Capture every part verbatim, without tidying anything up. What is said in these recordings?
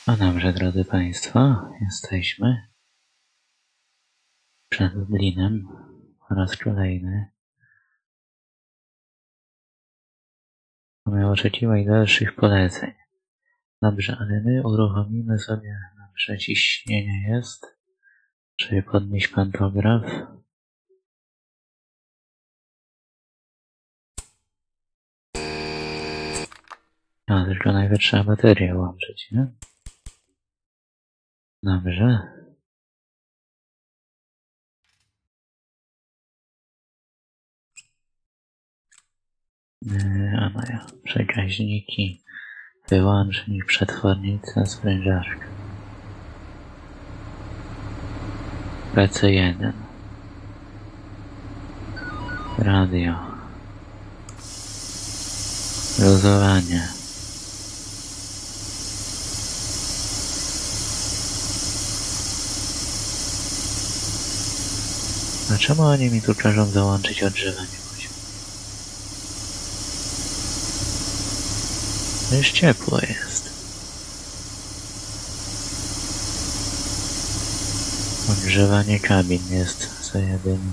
No dobrze, drodzy Państwo, jesteśmy przed Lublinem po raz kolejny. Mamy oczekiwać dalszych poleceń. Dobrze, ale my uruchomimy sobie, dobrze, ciśnienie jest, czyli podnieść pantograf. No, tylko najpierw trzeba baterię łączyć, nie? Dobrze. Yy, a no ja, przekaźniki, wyłącznik, przetwornica, sprężarka. P C jeden. Radio. Luzowanie. A czemu oni mi tu każą załączyć odgrzewanie poziom? To już ciepło jest. Odgrzewanie kabin jest co jedynie.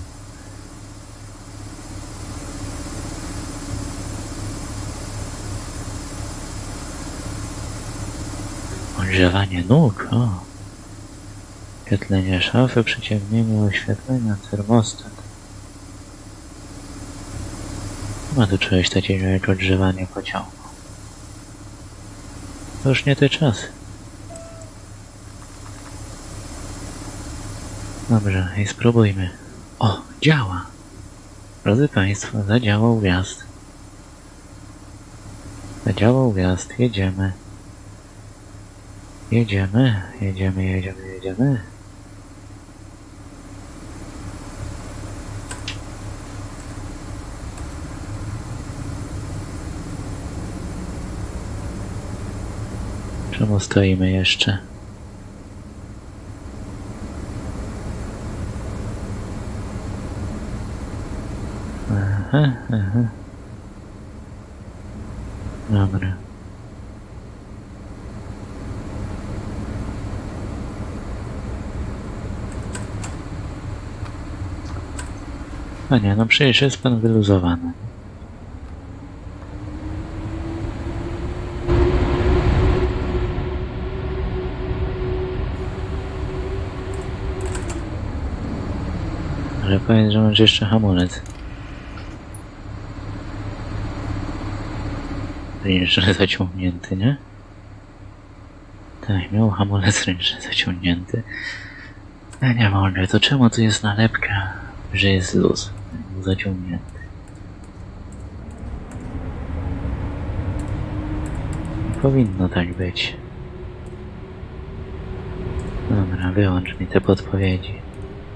Odgrzewanie nóg, o. Oświetlenie szafy, przyciemnienie oświetlenia, termostat. Nie ma tu czegoś takiego jak odgrzewanie pociągu. To już nie te czasy. Dobrze, i spróbujmy. O, działa! Drodzy Państwo, zadziałał wjazd. Zadziałał wjazd, jedziemy. Jedziemy, jedziemy, jedziemy, jedziemy. Czemu stoimy jeszcze? Aha, aha. Dobra. A nie, no przecież jest pan wyluzowany. Ale powiedz, że masz jeszcze hamulec. Ręczny zaciągnięty, nie? Tak, miał hamulec ręczny zaciągnięty. Ja nie mogę, to czemu tu jest nalepka, że jest luz? Był zaciągnięty. Nie powinno tak być. Dobra, wyłącz mi te podpowiedzi.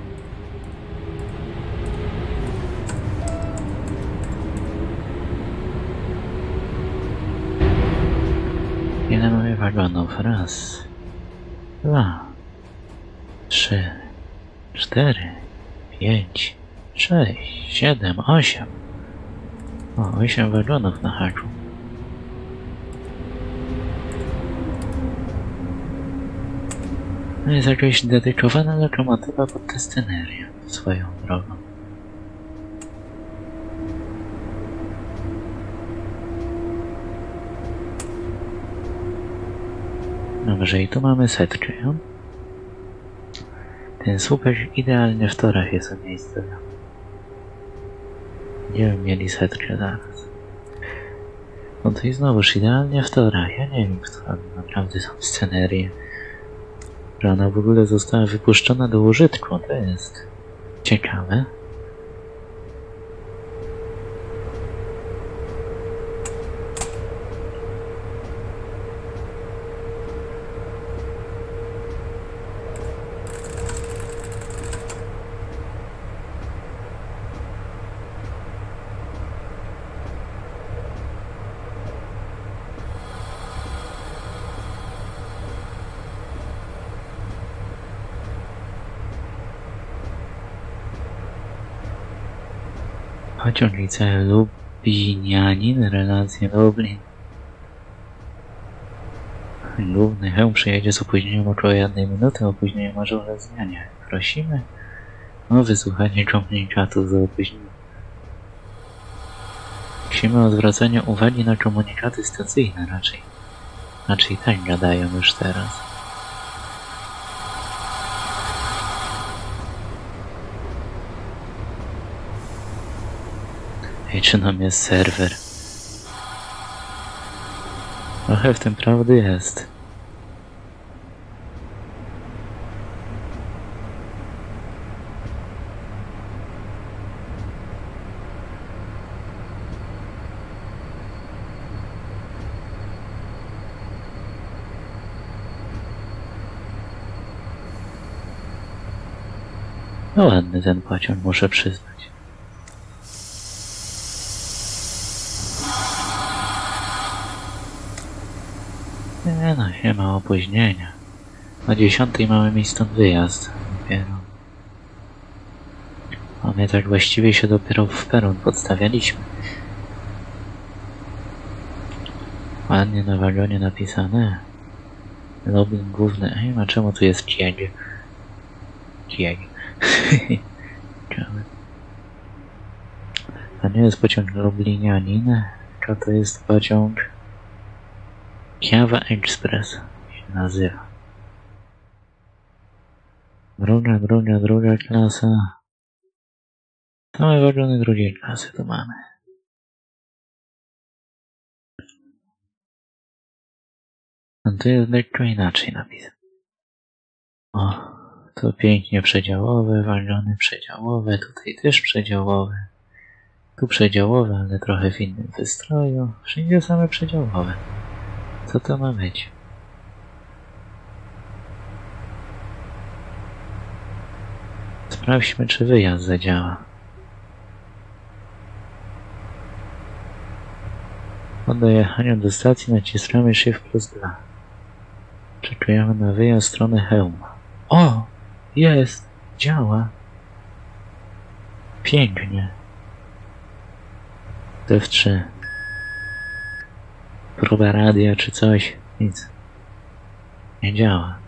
Ile mamy wagonów? Raz, dwa, trzy, cztery, pięć, sześć, siedem, osiem. O, osiem wagonów na haku. No jest jakaś dedykowana lokomotywa pod tę scenerię swoją drogą. Dobrze, i tu mamy setkę, no? Ten słupek idealnie w torach jest umiejscowiony. Nie wiem, mieli setkę zaraz. No to i znowuż idealnie w torach. Ja nie wiem, kto naprawdę są scenerie. Że ona w ogóle została wypuszczona do użytku. To jest ciekawe. Pociąg liceum Lubinianin, relacje Lublin. Główny hełm przyjedzie z opóźnieniem około jednej minuty, opóźnienie może ulec zmianie. Prosimy o wysłuchanie komunikatu za opóźnieniem. Prosimy o zwracanie uwagi na komunikaty stacyjne raczej. Raczej tak gadają już teraz. Ej, czy nam jest serwer? Trochę w tym prawdy jest. No ładny ten pociąg, muszę przyznać. Nie no, nie ma opóźnienia. O dziesiątej mamy mieć stąd wyjazd. Dopiero. A my tak właściwie się dopiero w peron podstawialiśmy. Ładnie na wagonie napisane. Lublin główny. Ej, a czemu tu jest kieg? Kieg. To nie jest pociąg Lublinianin, tylko to jest pociąg Kiawa Express się nazywa. Druga, druga, druga klasa. Same wagony drugiej klasy tu mamy. A tu jest lekko inaczej napisane. O, tu pięknie przedziałowe, wagony przedziałowe, tutaj też przedziałowe. Tu przedziałowe, ale trochę w innym wystroju. Wszędzie same przedziałowe. Co to ma być? Sprawdźmy, czy wyjazd zadziała. Po dojechaniu do stacji naciskamy Shift plus dwa. Czekujemy na wyjazd w stronę hełma. O! Jest! Działa! Pięknie. F trzy. Próba radia czy coś. Nic. Nie działa.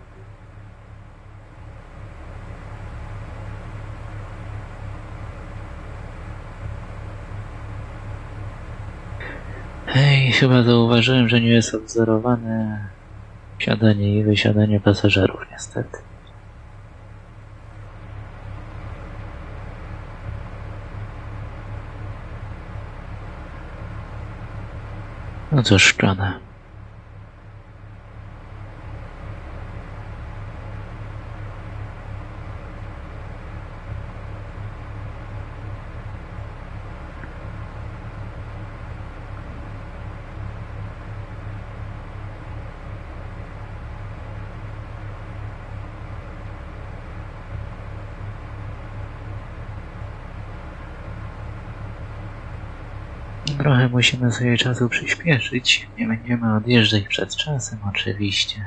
Hej, chyba zauważyłem, że nie jest odwzorowane wsiadanie i wysiadanie pasażerów, niestety. No cóż, szkoda. Trochę musimy sobie czasu przyspieszyć. Nie będziemy odjeżdżać przed czasem, oczywiście.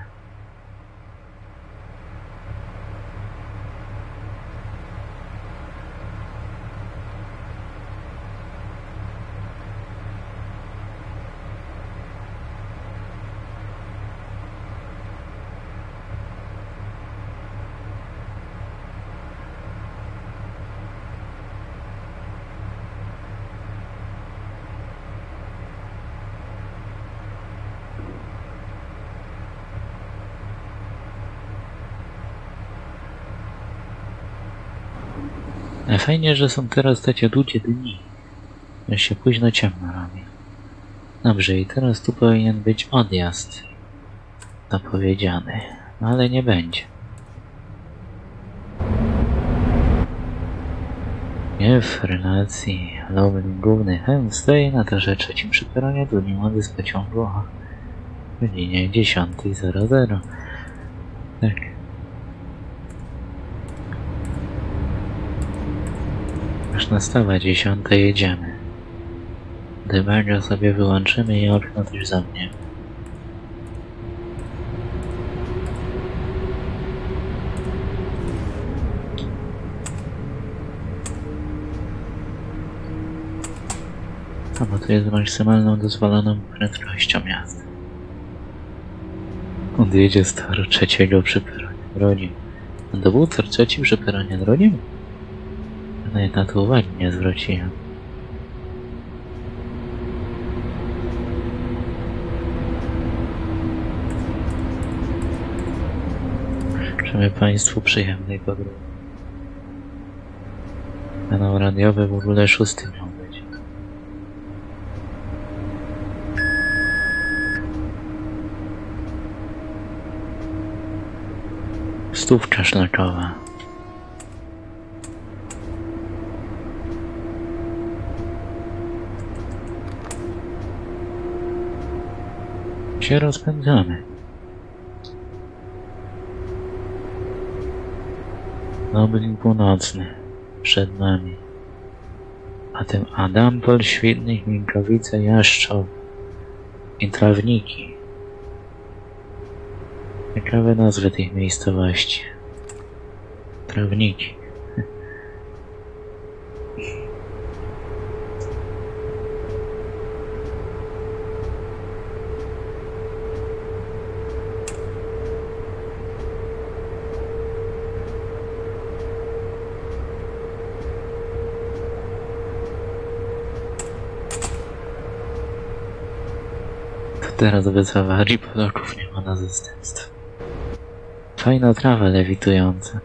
Fajnie, że są teraz takie długie dni. Już się późno ciemno robi. Dobrze, i teraz tu powinien być odjazd zapowiedziany, no ale nie będzie. Nie w relacji Lublin główny hełm stoi na torze trzecim przy peronie drugi młody z pociągu o godzinie dziesiątej zero zero. Tak. Aż nastawa dziesiąta jedziemy. Dybaga sobie wyłączymy i okno też zamkniemy. A bo to jest maksymalną dozwoloną prędkością jazdy. Jedzie z toru trzeciego przy peronie drugim. A to był tor trzeci przy peronie drugim? Nawet na to uwagi nie zwróciłem. Życzymy Państwu przyjemnej podróży. Kanał radiowy w ogóle szósty miał być. Stówka szlakowa. Się rozpędzamy. Lublin Północny przed nami. A tym Adampol, Świdnik, Minkowice, Jaszczów i Trawniki. Ciekawe nazwy tych miejscowości. Trawniki. Teraz bez awarii Polaków nie ma na zastępstwo. Fajna trawa lewitująca.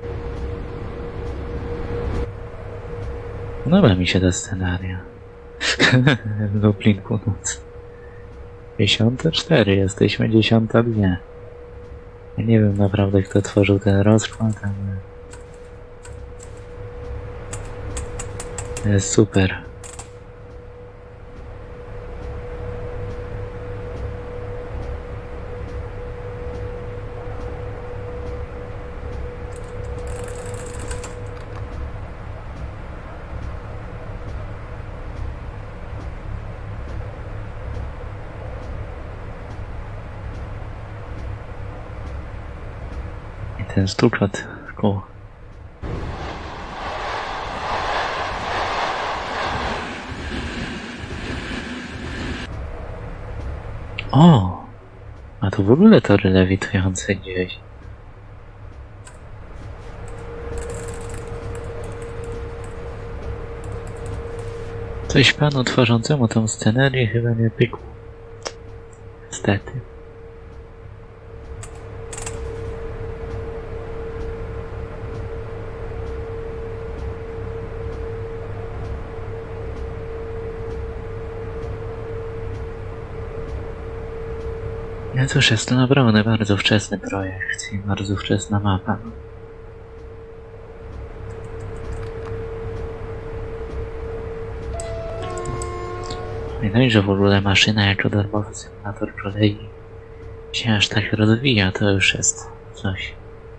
Podoba mi się ta scenaria. Lublin Północ. Dziesiąte cztery, jesteśmy dziesiąta dwie. Ja nie wiem naprawdę, kto tworzył ten rozkład, ale... jest super. Ten stukat w koło. O! A to w ogóle tory lewitujące gdzieś. Coś panu tworzącemu tą scenerię chyba nie pykło. Niestety. No cóż, jest to naprawdę bardzo wczesny projekt i bardzo wczesna mapa. Pamiętaj, że w ogóle maszyna jako darmowy symulator kolei się aż tak rozwija, to już jest coś.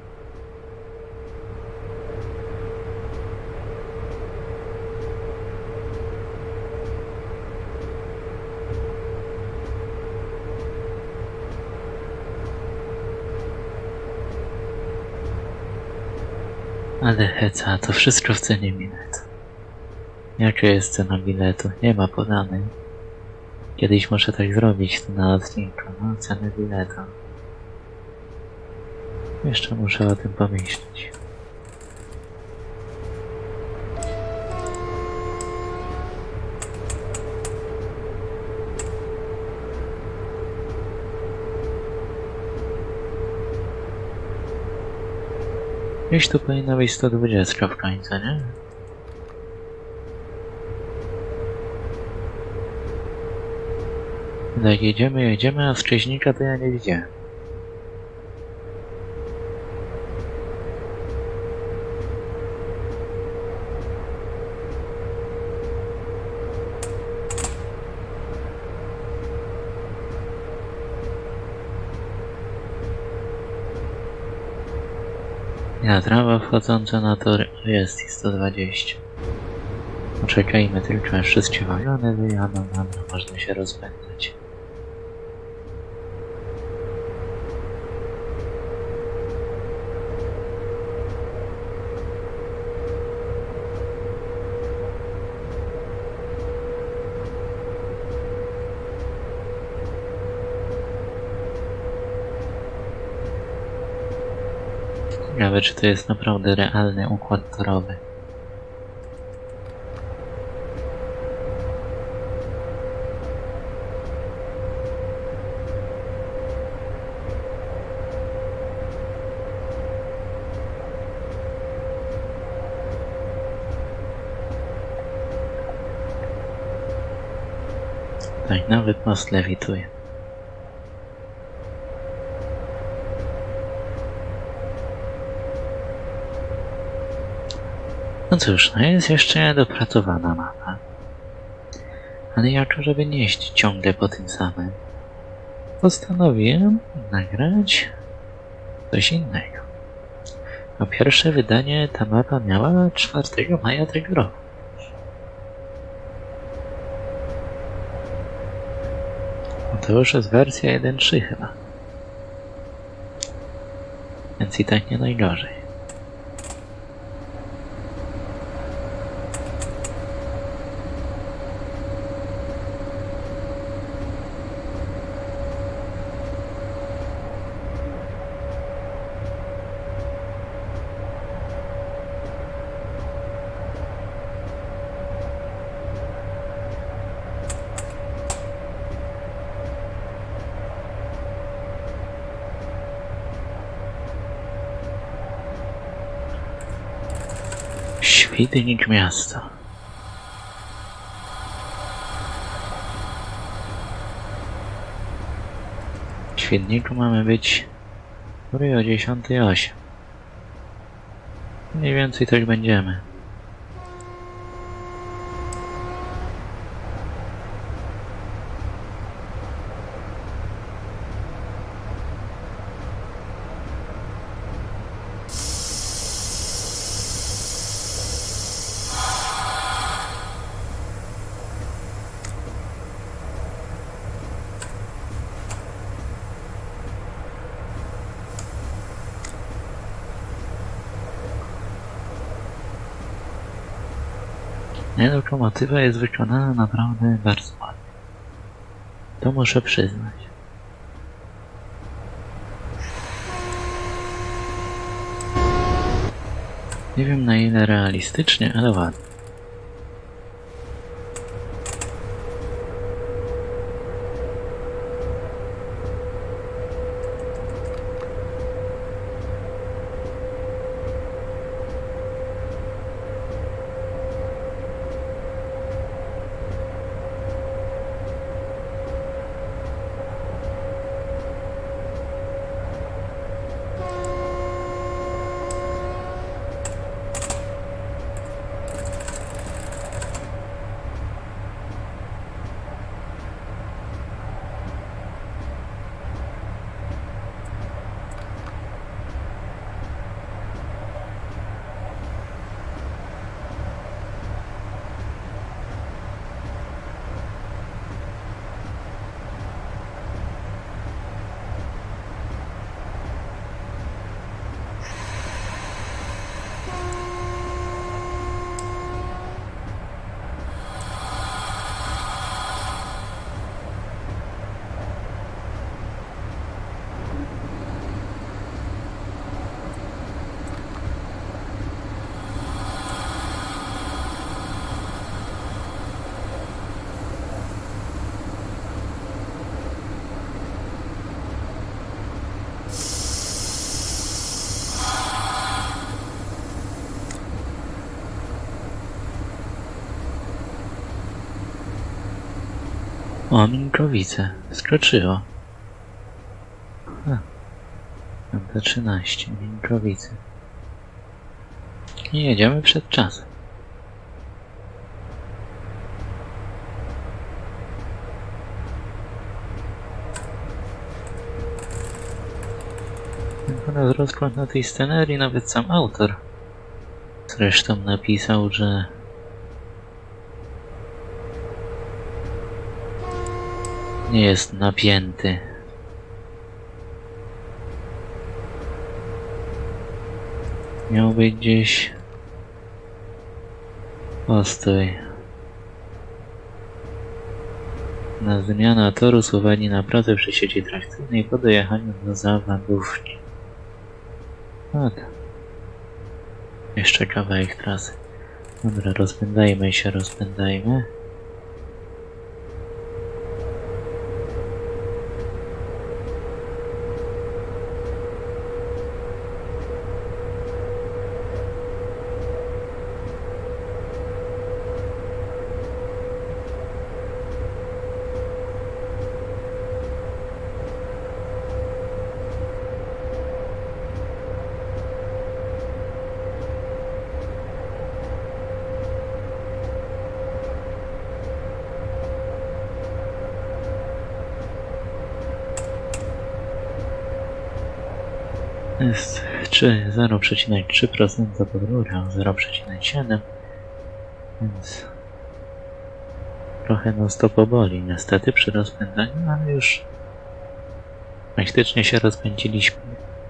Ale heca, to wszystko w cenie biletu. Jaka jest cena biletu? Nie ma podanej. Kiedyś muszę tak zrobić na odcinku, no, cenę biletu. Jeszcze muszę o tym pomyśleć. Gdzieś tu powinna być sto dwadzieścia w końcu, nie? Tak, jedziemy, jedziemy, a wcześnika to ja nie widziałem. Ja, trawa wchodząca na tory, jest i sto dwadzieścia. Poczekajmy tylko, aż wszystkie wagony wyjadą, dobra, można się rozpędzać. Ciekawe, czy to jest naprawdę realny układ torowy. Tak, nawet most lewituje. No cóż, no jest jeszcze niedopracowana mapa. Ale jako żeby nie iść ciągle po tym samym, postanowiłem nagrać coś innego. Po pierwsze wydanie ta mapa miała czwartego maja tego roku. To już jest wersja jeden trzy chyba. Więc i tak nie najgorzej. Świdnik miasta. W Świdniku mamy być o dziesiątej osiem. Mniej więcej tak będziemy. Lokomotywa jest wykonana naprawdę bardzo ładnie. To muszę przyznać. Nie wiem na ile realistycznie, ale ładnie. O, Minkowice. Skoczyło. Piąta trzynaście. Minkowice. I jedziemy przed czasem. Teraz rozkład na tej scenerii, nawet sam autor zresztą napisał, że nie jest napięty. Miał być gdzieś postój. Na zmianę toru z uwagi na pracę przy sieci trakcyjnej po dojechaniu do zawodówki. Tak, Jeszcze kawałek trasy. Dobra, rozpędzajmy się, rozpędzajmy. Jest zero przecinek trzy procent za podgórę, zero przecinek siedem procent, więc trochę nas to poboli niestety przy rozpędzaniu, ale już praktycznie się rozpędziliśmy.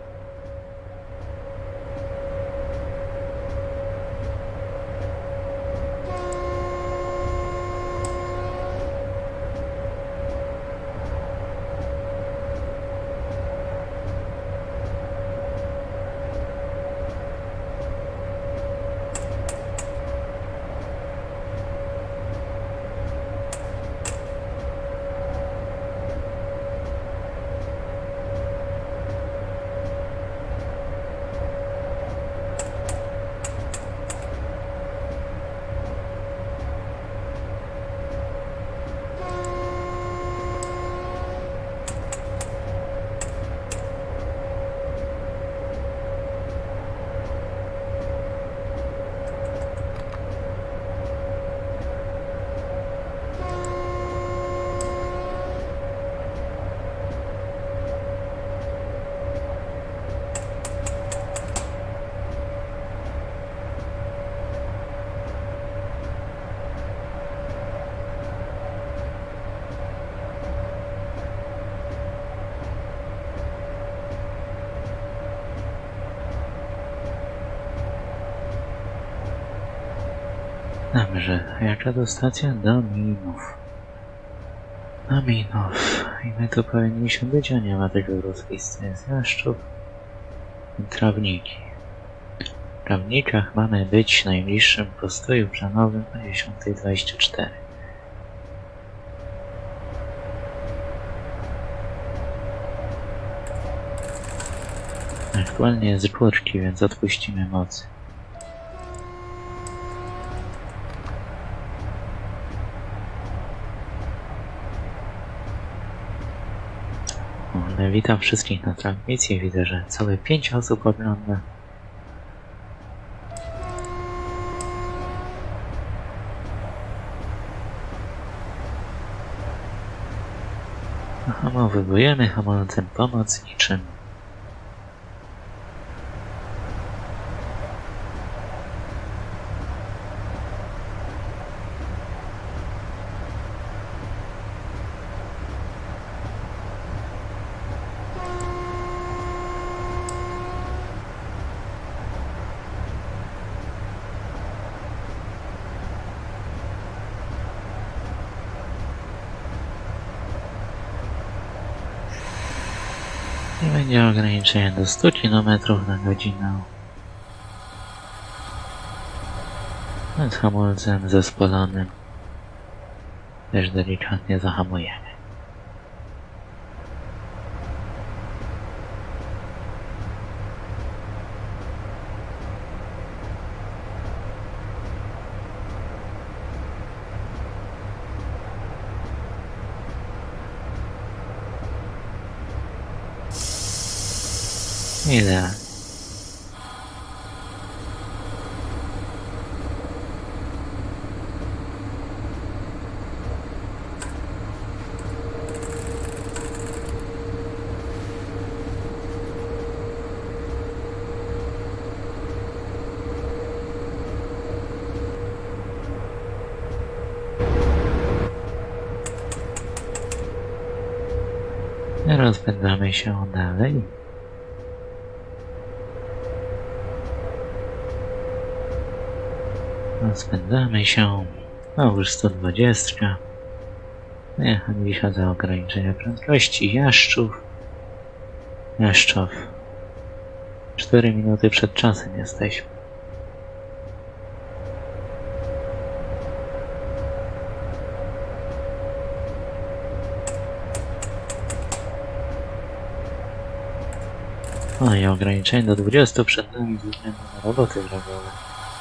Dobrze, jaka to stacja? Dominów. Dominów. I my tu powinniśmy być, a nie ma tego rozpisy. Jest Jaszczów i Trawniki. W Trawnikach mamy być w najbliższym postoju planowym o dziesiąta dwadzieścia cztery. Aktualnie jest górki, więc odpuścimy mocy. Witam wszystkich na transmisji. Widzę, że całe pięć osób ogląda. Hamowujemy hamulcem pomocniczym. I będzie ograniczenie do stu kilometrów na godzinę. Z hamulcem zespolonym też delikatnie zahamujemy. Ile? Rozpędzamy się dalej. Rozpędzamy się. No już sto dwadzieścia. Jechaliśmy za ograniczenie prędkości. Jaszczów. Jaszczów. cztery minuty przed czasem jesteśmy. No i ograniczenie do dwudziestu przed nami ze względu na roboty drogowe.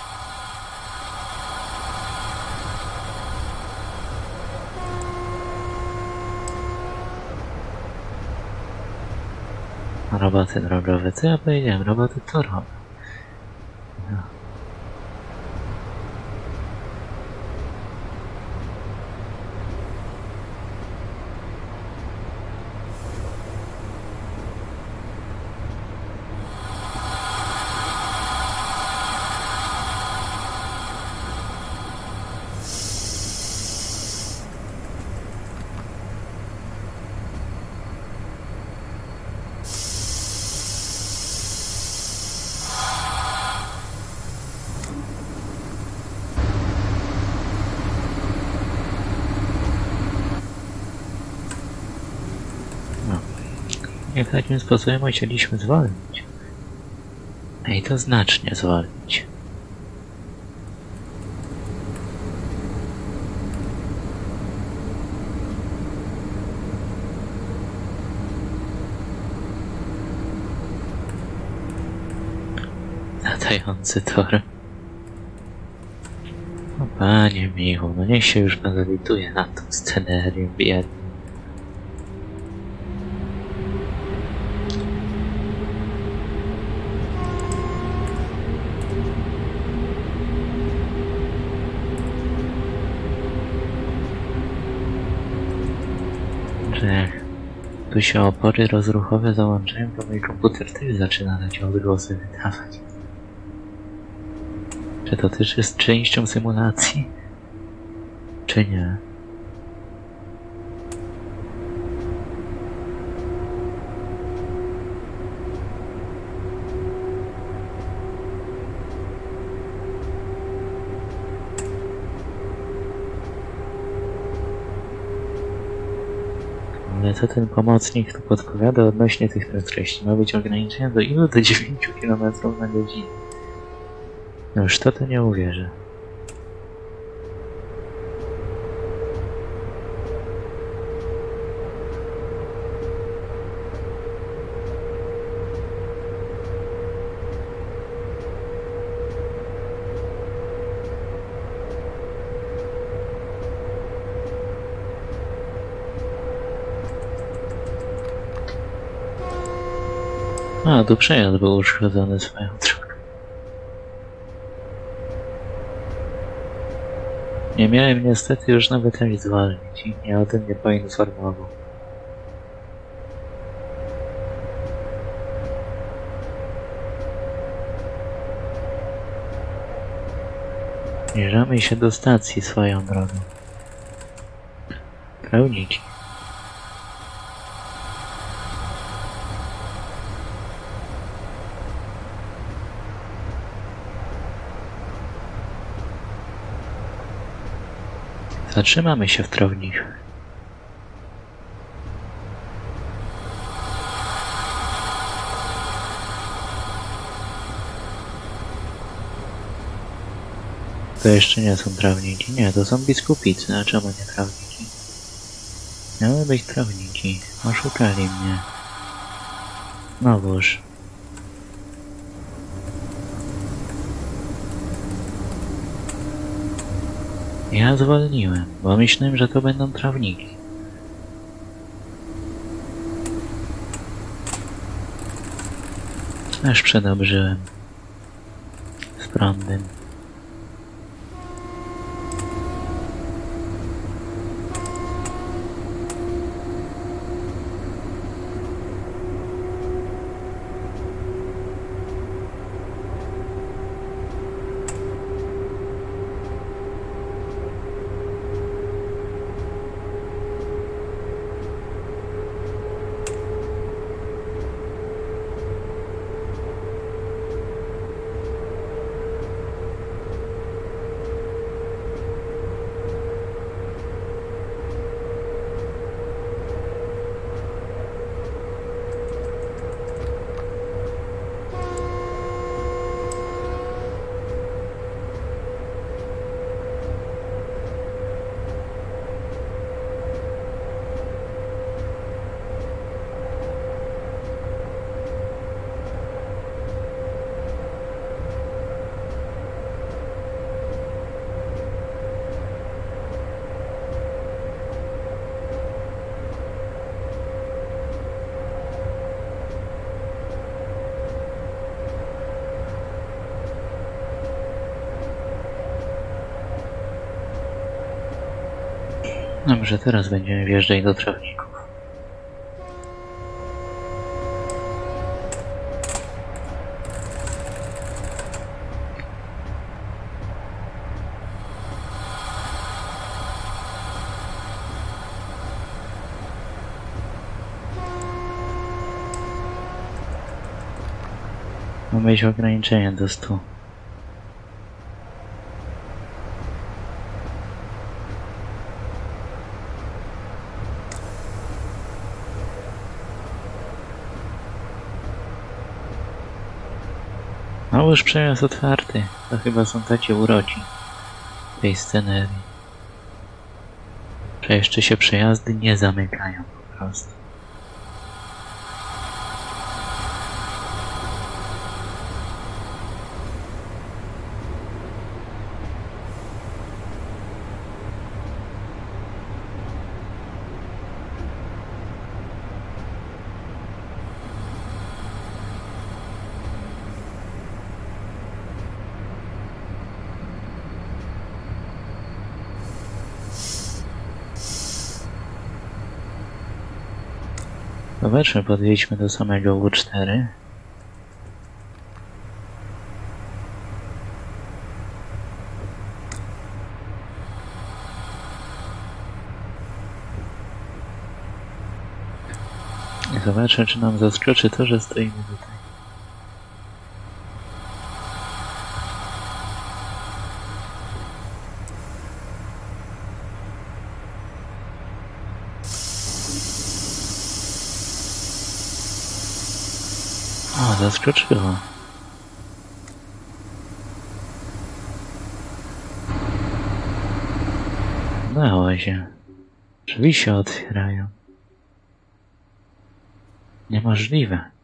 Roboty drogowe, co ja powiedziałem? Roboty torowe. No. I takim sposobem musieliśmy zwolnić. I to znacznie zwolnić. Latający tor. O panie Michu, no niech się już pan lituje na tą scenerię biedną. Że jak tu się opory rozruchowe załączają, to mój komputer też zaczyna dać odgłosy wydawać. Czy to też jest częścią symulacji? Czy nie? Ale co ten pomocnik tu podpowiada odnośnie tych prędkości? Ma być ograniczenie do ilu? Do dziewięciu kilometrów na godzinę. No już to to nie uwierzę. A, tu przejazd był uszkodzony swoją drogą. Nie miałem niestety już nawet jak zwolnić i mnie o tym nie poinformował. Zbliżamy się do stacji swoją drogą. Pełniki. Zatrzymamy się w Trawniku. To jeszcze nie są trawniki. Nie, to są biskupicy. A czemu nie trawniki? Miały być trawniki. Oszukali mnie. Znowuż. Ja zwolniłem, bo myślałem, że to będą trawniki. Aż przedobrzyłem. Z prądem. Dobrze, teraz będziemy wjeżdżać do trawników. Ma być ograniczenie do stu. No już przejazd otwarty. To chyba są takie uroki tej scenerii. Że jeszcze się przejazdy nie zamykają po prostu. Zobaczmy, podjedźmy do samego U cztery. I zobaczę, czy nam zaskoczy to, że stoimy tutaj. O, zaskoczyło. Udało się. Drzwi się otwierają. Niemożliwe.